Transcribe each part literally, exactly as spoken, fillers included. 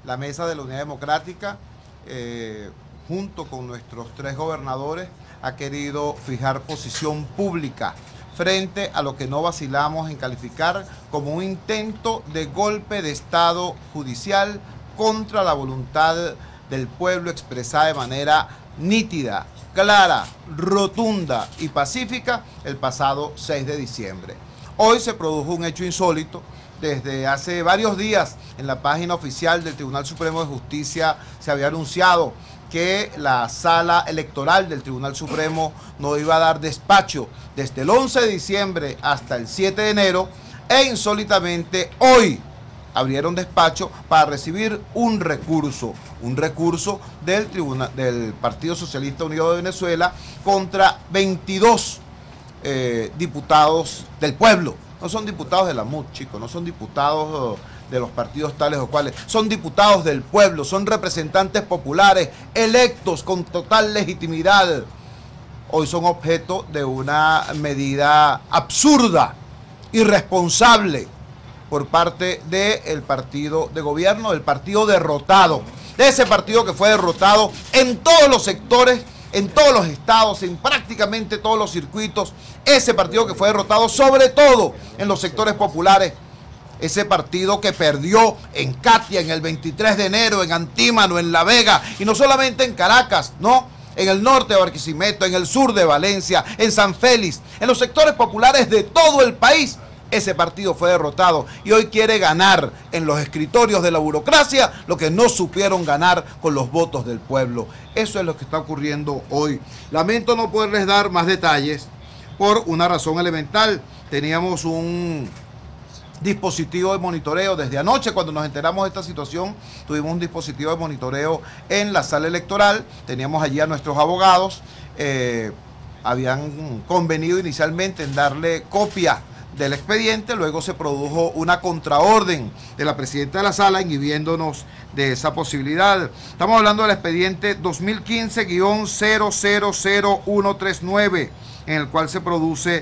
la Mesa de la Unidad Democrática, eh, junto con nuestros tres gobernadores, ha querido fijar posición pública frente a lo que no vacilamos en calificar como un intento de golpe de Estado judicial contra la voluntad del pueblo expresada de manera nítida, clara, rotunda y pacífica el pasado seis de diciembre. Hoy se produjo un hecho insólito. Desde hace varios días en la página oficial del Tribunal Supremo de Justicia se había anunciado que la sala electoral del Tribunal Supremo no iba a dar despacho desde el once de diciembre hasta el siete de enero e insólitamente hoy abrieron despacho para recibir un recurso, un recurso del, tribunal, del Partido Socialista Unido de Venezuela contra veintidós eh, diputados del pueblo. No son diputados de la M U D, chicos, no son diputados de los partidos tales o cuales, son diputados del pueblo, son representantes populares, electos con total legitimidad. Hoy son objeto de una medida absurda, irresponsable, por parte del partido de gobierno, del partido derrotado, de ese partido que fue derrotado en todos los sectores, en todos los estados, en prácticamente todos los circuitos, ese partido que fue derrotado sobre todo en los sectores populares, ese partido que perdió en Catia, en el veintitrés de enero, en Antímano, en La Vega, y no solamente en Caracas, no, en el norte de Barquisimeto, en el sur de Valencia, en San Félix, en los sectores populares de todo el país. Ese partido fue derrotado y hoy quiere ganar en los escritorios de la burocracia lo que no supieron ganar con los votos del pueblo. Eso es lo que está ocurriendo hoy. Lamento no poderles dar más detalles por una razón elemental. Teníamos un dispositivo de monitoreo desde anoche. Cuando nos enteramos de esta situación, tuvimos un dispositivo de monitoreo en la sala electoral. Teníamos allí a nuestros abogados. Eh, habían convenido inicialmente en darle copia del expediente, luego se produjo una contraorden de la presidenta de la sala inhibiéndonos de esa posibilidad. Estamos hablando del expediente dos mil quince guión cero cero cero uno tres nueve, en el cual se produce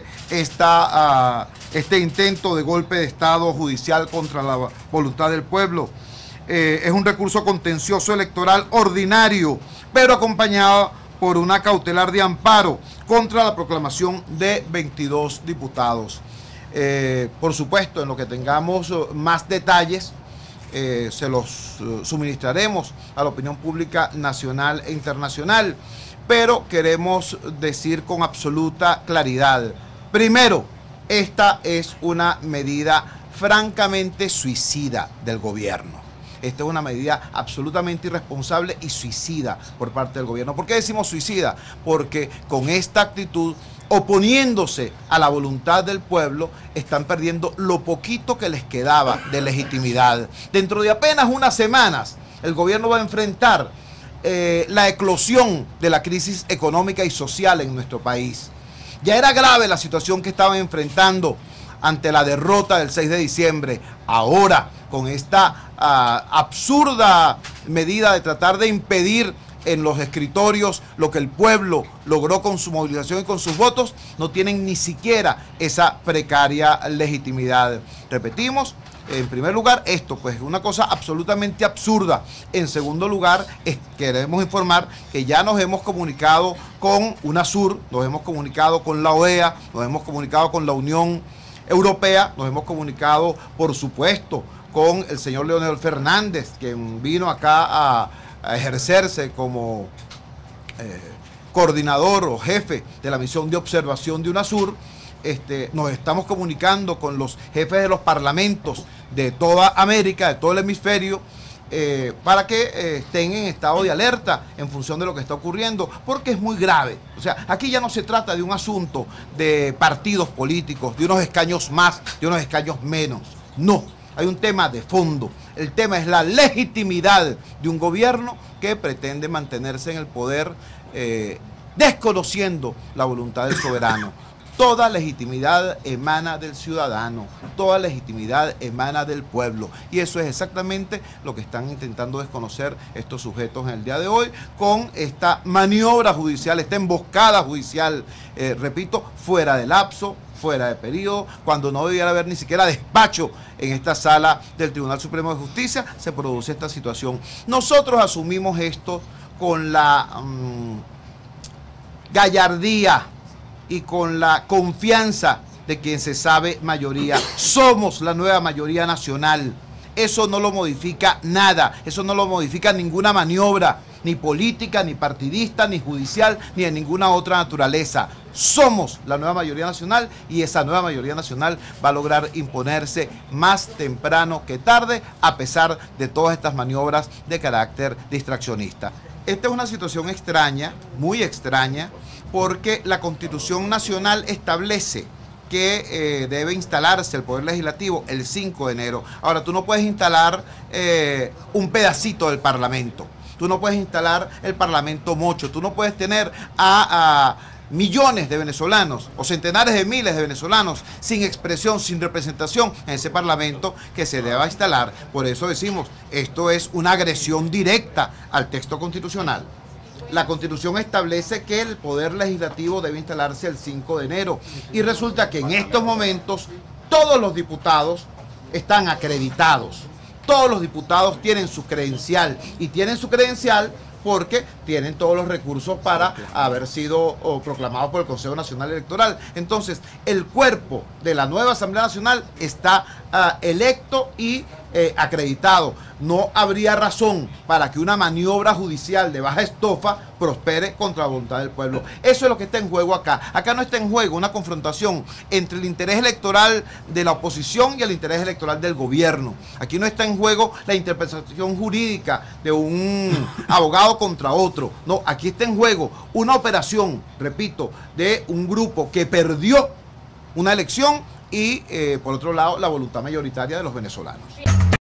esta, uh, este intento de golpe de Estado judicial contra la voluntad del pueblo. Eh, es un recurso contencioso electoral ordinario, pero acompañado por una cautelar de amparo contra la proclamación de veintidós diputados. Eh, por supuesto, en lo que tengamos uh, más detalles, eh, se los uh, suministraremos a la opinión pública nacional e internacional, pero queremos decir con absoluta claridad: primero, esta es una medida francamente suicida del gobierno. Esta es una medida absolutamente irresponsable y suicida por parte del gobierno. ¿Por qué decimos suicida? Porque con esta actitud, oponiéndose a la voluntad del pueblo, están perdiendo lo poquito que les quedaba de legitimidad. Dentro de apenas unas semanas, el gobierno va a enfrentar eh, la eclosión de la crisis económica y social en nuestro país. Ya era grave la situación que estaban enfrentando ante la derrota del seis de diciembre. Ahora, con esta uh, absurda medida de tratar de impedir en los escritorios lo que el pueblo logró con su movilización y con sus votos, no tienen ni siquiera esa precaria legitimidad. Repetimos, en primer lugar, esto pues es una cosa absolutamente absurda. En segundo lugar, es, queremos informar que ya nos hemos comunicado con UNASUR, nos hemos comunicado con la O E A, nos hemos comunicado con la Unión Europea, nos hemos comunicado, por supuesto, con el señor Leonel Fernández, quien vino acá a a ejercerse como eh, coordinador o jefe de la misión de observación de UNASUR. Este, nos estamos comunicando con los jefes de los parlamentos de toda América, de todo el hemisferio, eh, para que eh, estén en estado de alerta en función de lo que está ocurriendo, porque es muy grave. O sea, aquí ya no se trata de un asunto de partidos políticos, de unos escaños más, de unos escaños menos. No. Hay un tema de fondo. El tema es la legitimidad de un gobierno que pretende mantenerse en el poder eh, desconociendo la voluntad del soberano. Toda legitimidad emana del ciudadano, toda legitimidad emana del pueblo. Y eso es exactamente lo que están intentando desconocer estos sujetos en el día de hoy con esta maniobra judicial, esta emboscada judicial, eh, repito, fuera de lapso, fuera de periodo, cuando no debiera haber ni siquiera despacho en esta sala del Tribunal Supremo de Justicia, se produce esta situación. Nosotros asumimos esto con la um, gallardía y con la confianza de quien se sabe mayoría. Somos la nueva mayoría nacional. Eso no lo modifica nada, eso no lo modifica ninguna maniobra, ni política, ni partidista, ni judicial, ni de ninguna otra naturaleza. Somos la nueva mayoría nacional y esa nueva mayoría nacional va a lograr imponerse más temprano que tarde, a pesar de todas estas maniobras de carácter distraccionista. Esta es una situación extraña, muy extraña, porque la Constitución Nacional establece que eh, debe instalarse el Poder Legislativo el cinco de enero. Ahora, tú no puedes instalar eh, un pedacito del Parlamento, tú no puedes instalar el Parlamento mocho, tú no puedes tener a, a millones de venezolanos o centenares de miles de venezolanos sin expresión, sin representación en ese Parlamento que se deba instalar. Por eso decimos, esto es una agresión directa al texto constitucional. La Constitución establece que el Poder Legislativo debe instalarse el cinco de enero y resulta que en estos momentos todos los diputados están acreditados. Todos los diputados tienen su credencial y tienen su credencial porque tienen todos los recursos para haber sido oh, proclamados por el Consejo Nacional Electoral. Entonces, el cuerpo de la nueva Asamblea Nacional está uh, electo y eh, acreditado. No habría razón para que una maniobra judicial de baja estofa prospere contra la voluntad del pueblo. Eso es lo que está en juego acá. Acá no está en juego una confrontación entre el interés electoral de la oposición y el interés electoral del gobierno. Aquí no está en juego la interpretación jurídica de un abogado contra otro. No, aquí está en juego una operación, repito, de un grupo que perdió una elección y, eh, por otro lado, la voluntad mayoritaria de los venezolanos.